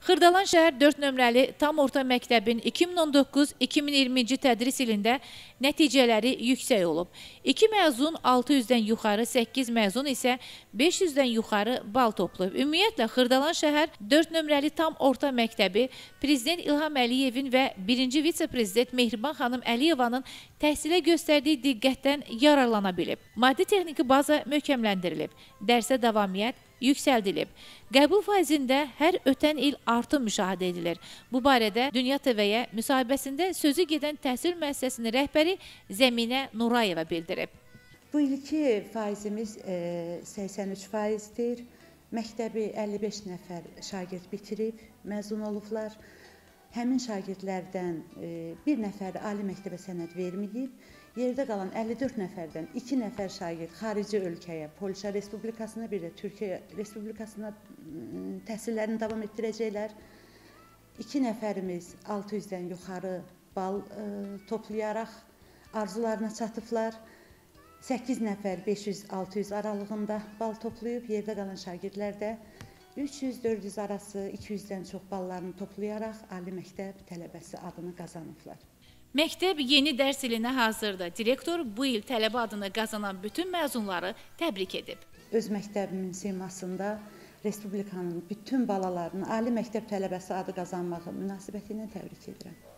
Xırdalan şəhər 4 nömrəli tam orta məktəbin 2019-2020-ci tədris ilində nəticələri yüksək olub. 2 məzun 600-dən yuxarı, 8 məzun isə 500-dən yuxarı bal toplayıb. Ümumiyyətlə, Xırdalan şəhər 4 nömrəli tam orta məktəbi Prezident İlham Əliyevin və 1-ci vitse-prezident Mehriban xanım Əliyevanın təhsilə göstərdiyi diqqətdən yararlana bilib. Maddi-texniki baza möhkəmləndirilib, dərsə davamiyyət yüksəldilib. Qəbul faizində hər ötən il artım müşahidə edilir. Bu barədə Dünya TV-yə müsahibəsində sözü gedən təhsil müəssisəsinin rəhbəri Zəminə Nurayeva bildirib. Bu ilki faizimiz 83%dir. Məktəbi 55 nəfər şagird bitirib, məzun olublar. Həmin şagirdlərdən bir nəfər ali məktəbə sənəd verməyib. Yerdə qalan 54 nəfərdən 2 nəfər şagird xarici ölkəyə, Polşa Respublikasına, bir də Türkiyə Respublikasına təhsillərini davam etdirəcəklər. 2 nəfərimiz 600-dən yuxarı bal toplayaraq arzularına çatıblar. 8 nəfər 500-600 aralığında bal toplayıb, yerdə qalan şagirdlər də 300-400 arası 200-dən çox ballarını toplayaraq ali məktəb tələbəsi adını qazanıblar. Məktəb yeni dərs ilinə hazırdır. Direktor bu il tələbə adını qazanan bütün məzunları təbrik edib. Öz məktəbimin simasında Respublikanın bütün balalarını ali məktəb tələbəsi adı qazanmağı münasibəti ilə təbrik edirəm.